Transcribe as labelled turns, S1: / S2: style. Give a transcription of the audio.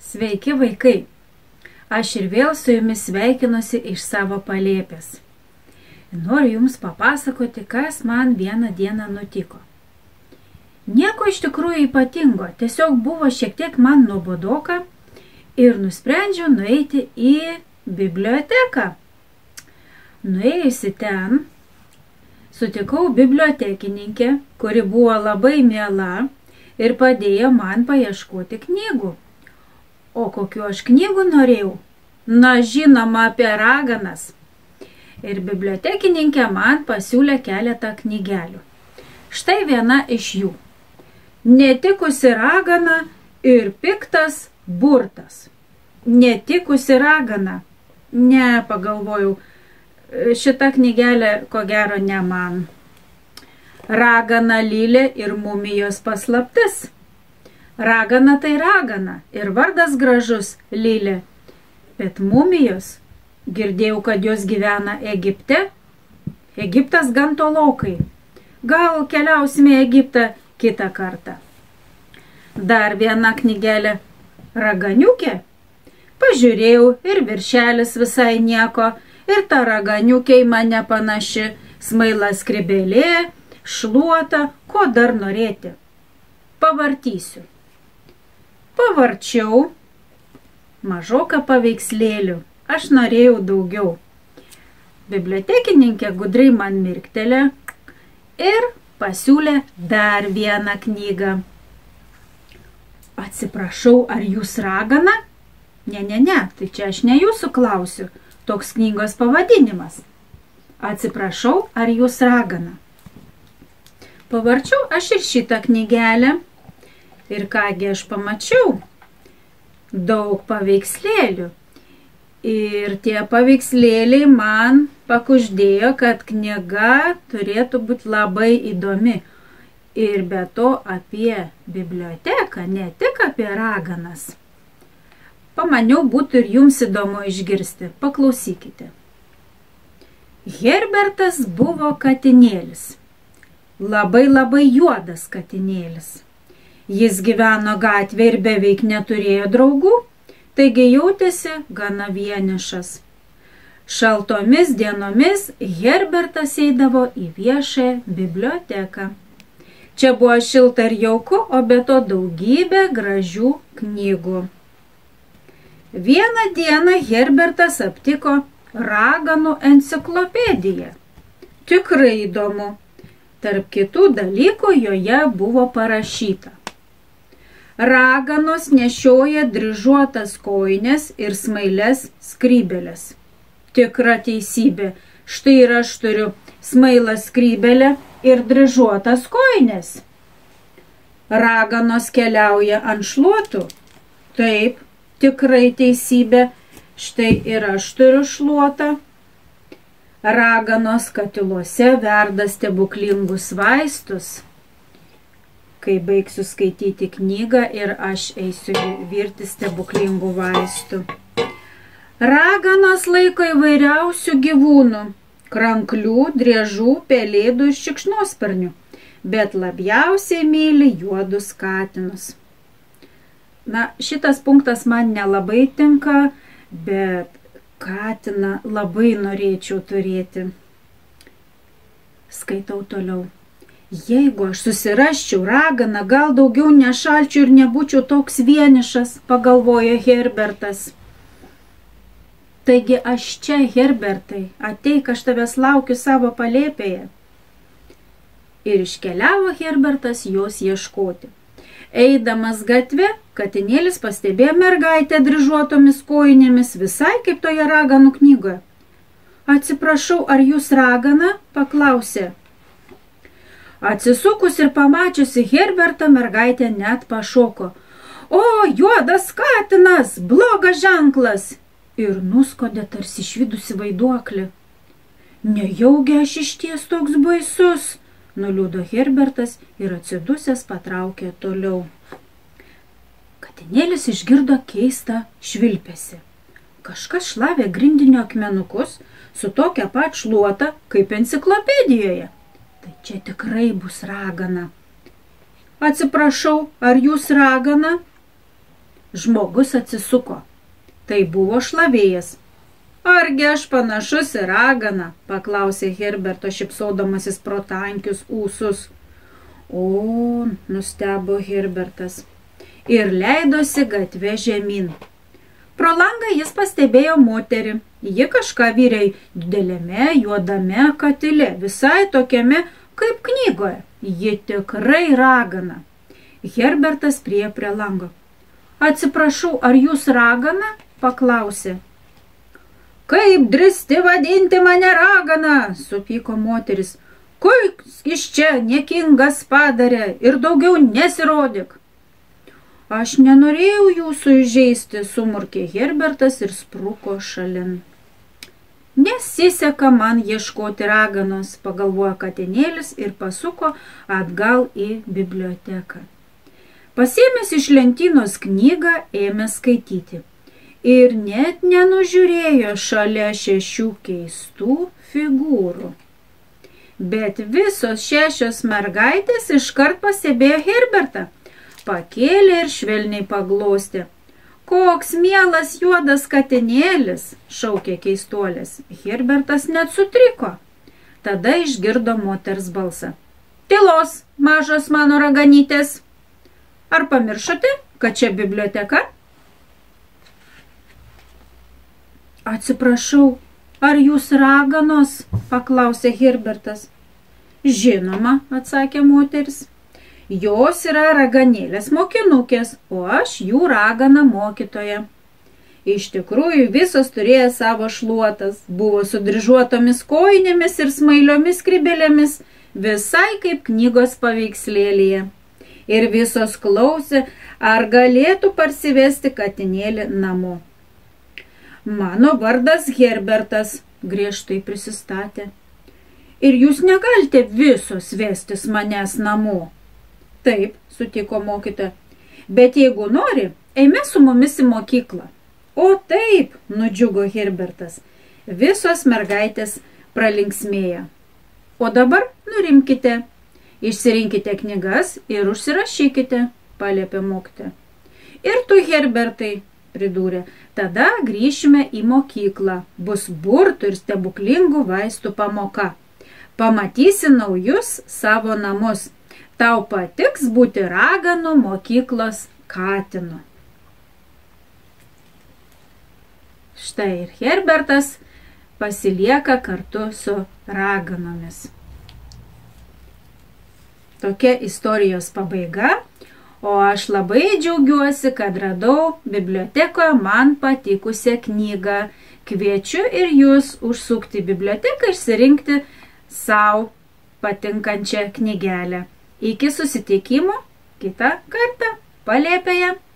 S1: Sveiki vaikai! Aš ir vėl su jumis sveikinuosi iš savo palėpės. Noriu jums papasakoti, kas man vieną dieną nutiko. Nieko iš tikrųjų ypatingo, tiesiog buvo šiek tiek man nuobodoka ir nusprendžiau nueiti į biblioteką. Nuėjusi ten, sutikau bibliotekininkę, kuri buvo labai miela ir padėjo man paieškoti knygų. O kokiu aš knygų norėjau? Na, žinoma, apie raganas. Ir bibliotekininkė man pasiūlė keletą knygelių. Štai viena iš jų. Netikusi ragana ir piktas burtas. Netikusi ragana. Ne, pagalvojau, šita knygelė ko gero ne man. Ragana Lilė ir mumijos paslaptis. Ragana tai ragana ir vardas gražus Lilė. Bet mumijos, girdėjau, kad jos gyvena Egipte. Egiptas gan tolokai. Gal keliausime į Egiptą kitą kartą. Dar viena knygelė raganiukė. Pažiūrėjau ir viršelis visai nieko. Ir ta raganiukė į mane panaši. Smaila skrybėlė, šluota, ko dar norėti. Pavartysiu. Pavarčiau mažoką paveikslėlių. Aš norėjau daugiau. Bibliotekininkė gudriai man mirktelė ir pasiūlė dar vieną knygą. Atsiprašau, ar jūs ragana? Ne, tai čia aš ne jūsų klausiu. Toks knygos pavadinimas. Atsiprašau, ar jūs ragana? Pavarčiau aš ir šitą knygelę. Ir kągi aš pamačiau? Daug paveikslėlių. Ir tie paveikslėliai man pakuždėjo, kad knyga turėtų būti labai įdomi. Ir be to apie biblioteką, ne tik apie raganas. Pamaniau, būtų ir jums įdomu išgirsti. Paklausykite. Herbertas buvo katinėlis. Labai juodas katinėlis. Jis gyveno gatvėje ir beveik neturėjo draugų, taigi jautėsi gana vienišas. Šaltomis dienomis Herbertas eidavo į viešąją biblioteką. Čia buvo šilta ir jauku, o be to daugybė gražių knygų. Vieną dieną Herbertas aptiko raganų enciklopediją. Tikrai įdomu. Tarp kitų dalykų joje buvo parašyta. Raganos nešioja dryžuotas kojines ir smailes skrybėlės. Tikra teisybė. Štai ir aš turiu smailą skrybėlę ir dryžuotas kojines. Raganos keliauja ant šluotų. Taip, tikrai teisybė. Štai ir aš turiu šluotą. Raganos katiluose verda stebuklingus vaistus. Kai baigsiu skaityti knygą ir aš eisiu virti stebuklingų vaistų. Raganos laiko įvairiausių gyvūnų. Kranklių, driežų, pelėdų ir šikšnosparnių. Bet labiausiai myli juodus katinus. Na, šitas punktas man nelabai tinka, bet katiną labai norėčiau turėti. Skaitau toliau. Jeigu aš susirasčiau raganą, gal daugiau nešalčiau ir nebūčiau toks vienišas, pagalvojo Herbertas. Taigi aš čia, Herbertai, ateik, aš tavęs laukiu savo palėpėje. Ir iškeliavo Herbertas jos ieškoti. Eidamas gatve, katinėlis pastebėjo mergaitę dryžuotomis kojinėmis, visai kaip toje raganų knygoje. Atsiprašau, ar jūs ragana? Paklausė. Atsisukus ir pamačiusi Herbertą, mergaitė net pašoko. O, juodas katinas, blogas ženklas! Ir nuskodė tarsi išvydusi vaiduoklį. Nejaugi aš išties toks baisus, nuliūdo Herbertas ir atsidusęs patraukė toliau. Katinėlis išgirdo keistą švilpesį. Kažkas šlavė grindinio akmenukus su tokia pat šluota kaip enciklopedijoje. Tai čia tikrai bus ragana. Atsiprašau, ar jūs ragana? Žmogus atsisuko. Tai buvo šlavėjas. Argi aš panašus į raganą, paklausė Herberto šypsodamasis pro tankius ūsus. O, nustebo Herbertas ir leidosi gatve žemyn. Pro langą jis pastebėjo moterį. Ji kažką virė didelėme juodame katile, visai tokiame kaip knygoje. Ji tikrai ragana. Herbertas priėjo prie lango. Atsiprašau, ar jūs ragana? Paklausė. Kaip drįsti vadinti mane ragana? Supyko moteris. Kaip iš čia niekingas padarė ir daugiau nesirodyk. Aš nenorėjau jūsų įžeisti, sumurkė Herbertas ir spruko šalin. Nesiseka man ieškoti raganos, pagalvojo katinėlis ir pasuko atgal į biblioteką. Pasiėmęs iš lentynos knygą, ėmė skaityti. Ir net nenužiūrėjo šalia 6 keistų figūrų. Bet visos 6 mergaitės iškart pastebėjo Herbertą. Pakėlė ir švelniai paglostė. Koks mielas juodas katinėlis, šaukė keistuolės. Herbertas net sutriko. Tada išgirdo moters balsą. Tylos, mažos mano raganytės. Ar pamiršote, kad čia biblioteka? Atsiprašau, ar jūs raganos? Paklausė Herbertas. Žinoma, atsakė moteris. Jos yra raganėlės mokinukės, o aš jų ragana mokytoja. Iš tikrųjų, visos turėjo savo šluotas, buvo su dryžuotomis kojinėmis ir smailiomis skrybėlėmis, visai kaip knygos paveikslėlyje. Ir visos klausė, ar galėtų parsivesti katinėlį namo. Mano vardas Herbertas, griežtai prisistatė. Ir jūs negalite visos vestis manęs namo. Taip, sutiko mokytoja, bet jeigu nori, eime su mumis į mokyklą. O taip, nudžiugo Herbertas. Visos mergaitės pralinksmėjo. O dabar nurimkite, išsirinkite knygas ir užsirašykite, paliepė mokytoja. Ir tu, Herbertai, pridūrė, tada grįšime į mokyklą. Bus burtų ir stebuklingų vaistų pamoka. Pamatysi naujus savo namus. Tau patiks būti raganų mokyklos katinu. Štai ir Herbertas pasilieka kartu su raganomis. Tokia istorijos pabaiga, o aš labai džiaugiuosi, kad radau bibliotekoje man patikusią knygą. Kviečiu ir jūs užsukti į biblioteką, išsirinkti savo patinkančią knygelę. Iki susitikimo kitą kartą palėpėje.